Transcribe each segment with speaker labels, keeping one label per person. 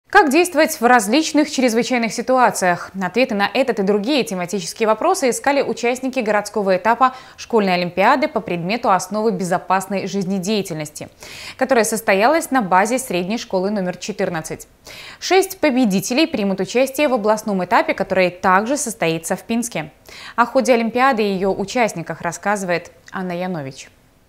Speaker 1: Как действовать в различных чрезвычайных ситуациях? Ответы на этот и другие тематические вопросы искали участники городского этапа школьной олимпиады по предмету «Основы безопасной жизнедеятельности», которая состоялась на базе средней школы номер 14. 6 победителей примут участие в областном этапе, который также состоится в Пинске. О ходе олимпиады и ее участниках рассказывает Анна Янович.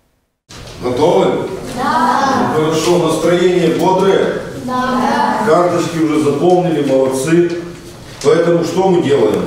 Speaker 2: Готовы? Да. Ну, хорошо, настроение бодрое? Да. Карточки уже заполнили, молодцы. Поэтому что мы делаем?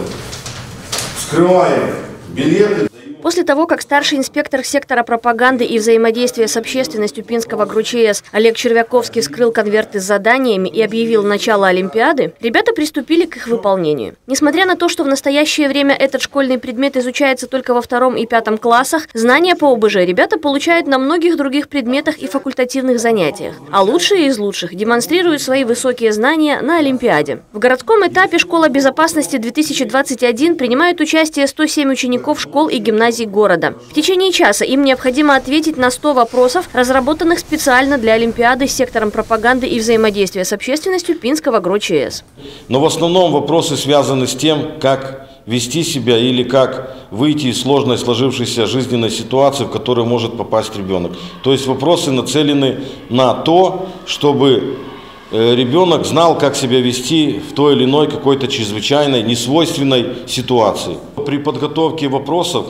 Speaker 2: Вскрываем билеты.
Speaker 3: После того, как старший инспектор сектора пропаганды и взаимодействия с общественностью Пинского ГРУ-ЧС Олег Червяковский вскрыл конверты с заданиями и объявил начало олимпиады, ребята приступили к их выполнению. Несмотря на то, что в настоящее время этот школьный предмет изучается только во 2 и 5 классах, знания по ОБЖ ребята получают на многих других предметах и факультативных занятиях. А лучшие из лучших демонстрируют свои высокие знания на олимпиаде. В городском этапе «Школа безопасности 2021» принимают участие 107 учеников школ и гимназий города. В течение часа им необходимо ответить на 100 вопросов, разработанных специально для олимпиады сектором пропаганды и взаимодействия с общественностью Пинского ГРУ-ЧС.
Speaker 2: Но в основном вопросы связаны с тем, как вести себя или как выйти из сложной сложившейся жизненной ситуации, в которую может попасть ребенок. То есть вопросы нацелены на то, чтобы ребенок знал, как себя вести в той или иной какой-то чрезвычайной, несвойственной ситуации. При подготовке вопросов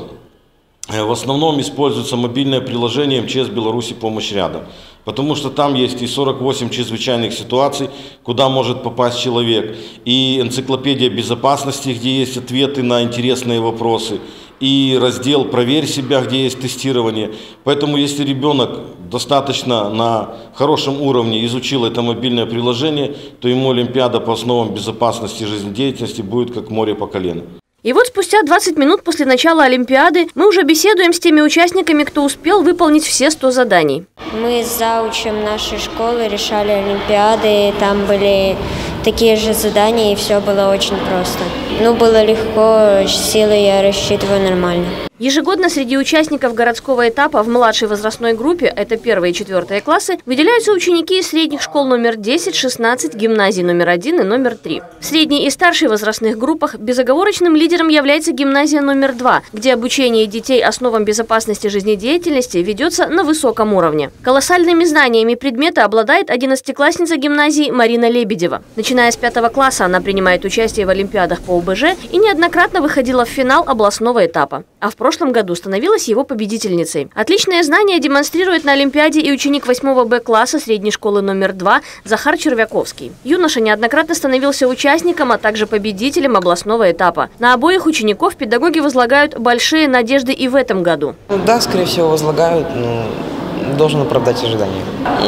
Speaker 2: в основном используется мобильное приложение МЧС Беларуси «Помощь рядом», потому что там есть и 48 чрезвычайных ситуаций, куда может попасть человек, и энциклопедия безопасности, где есть ответы на интересные вопросы, и раздел «Проверь себя», где есть тестирование. Поэтому если ребенок достаточно на хорошем уровне изучил это мобильное приложение, то ему олимпиада по основам безопасности жизнедеятельности будет как море по колено.
Speaker 3: И вот спустя 20 минут после начала олимпиады мы уже беседуем с теми участниками, кто успел выполнить все 100 заданий.
Speaker 4: Мы с заучем нашей школы решали олимпиады, там были такие же задания, и все было очень просто. Было легко, силы я рассчитываю нормально.
Speaker 3: Ежегодно среди участников городского этапа в младшей возрастной группе, это 1 и 4 классы, выделяются ученики из средних школ номер 10, 16, гимназий номер 1 и номер 3. В средней и старшей возрастных группах безоговорочным лидером является гимназия номер 2, где обучение детей основам безопасности жизнедеятельности ведется на высоком уровне. Колоссальными знаниями предмета обладает 11-классница гимназии Марина Лебедева. Начиная с 5 класса она принимает участие в олимпиадах по ОБЖ и неоднократно выходила в финал областного этапа. А в прошлом году становилась его победительницей. Отличные знания демонстрирует на олимпиаде и ученик 8 Б-класса средней школы номер 2 Захар Червяковский. Юноша неоднократно становился участником, а также победителем областного этапа. На обоих учеников педагоги возлагают большие надежды и в этом году.
Speaker 5: Да, скорее всего, возлагают, но должен оправдать ожидания.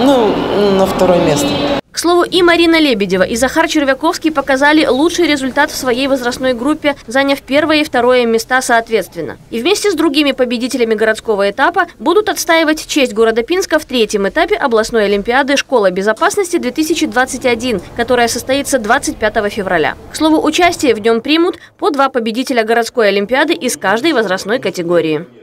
Speaker 5: На 2 место.
Speaker 3: К слову, и Марина Лебедева, и Захар Червяковский показали лучший результат в своей возрастной группе, заняв 1 и 2 места соответственно. И вместе с другими победителями городского этапа будут отстаивать честь города Пинска в 3-м этапе областной олимпиады «Школа безопасности 2021», которая состоится 25 февраля. К слову, участие в нем примут по 2 победителя городской олимпиады из каждой возрастной категории.